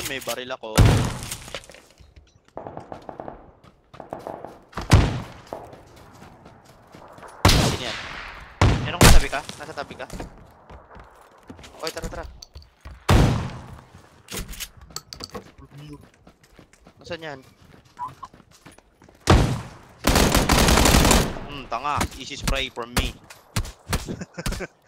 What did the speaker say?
doon, may baril ako. Sino yan? Meron ka tabi ka? Nasa tabi ka? Oy, tara, tara. Nasaan yan? Tanga. Easy spray from me.